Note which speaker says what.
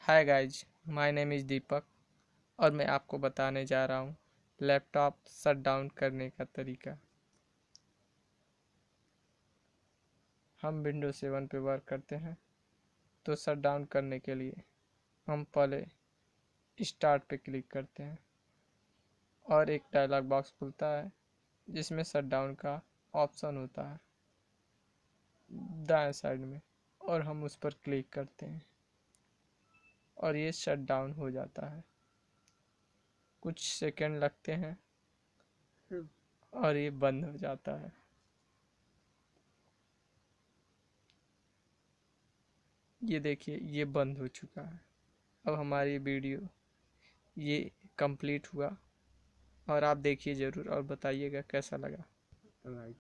Speaker 1: Hi guys, my name is Deepak और मैं आपको बताने जा रहा हूँ लैपटॉप शट डाउन करने का तरीका। हम विंडोज 7 पे वर्क करते हैं तो शट डाउन करने के लिए हम पहले स्टार्ट पे क्लिक करते हैं और एक डायलॉग बॉक्स खुलता है जिसमें शट डाउन का ऑप्शन होता है दाएं साइड में, और हम उस पर क्लिक करते हैं और ये शट डाउन हो जाता है। कुछ सेकंड लगते हैं और ये बंद हो जाता है। ये देखिए, ये बंद हो चुका है। अब हमारी वीडियो ये कंप्लीट हुआ और आप देखिए ज़रूर और बताइएगा कैसा लगा।